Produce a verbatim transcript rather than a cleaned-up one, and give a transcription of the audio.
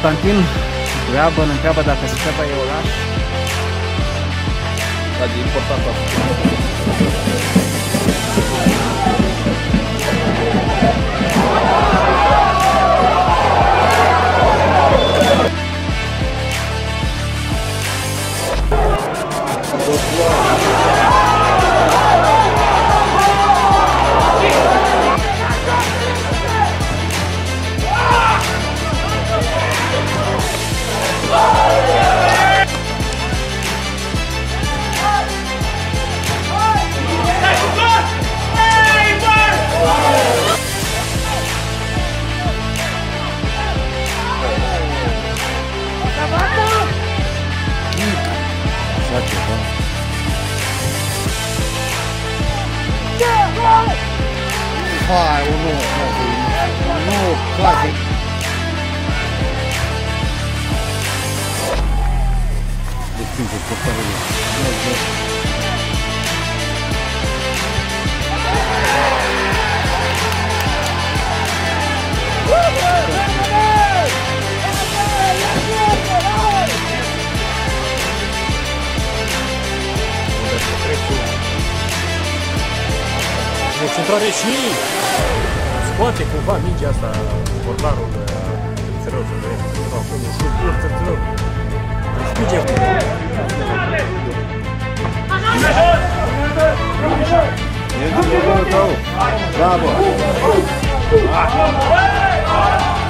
Constantin întreabă, ne întreabă dacă Suceava e oraș. Da, e important asta. Hai, un nou, un nou, clasic. Destinse portarele. Concentrare și scoate cumva mingea asta, portarul de țărău, să vedem, sau cum e șut, pur să țărău. Spige! E din tău! Bravo!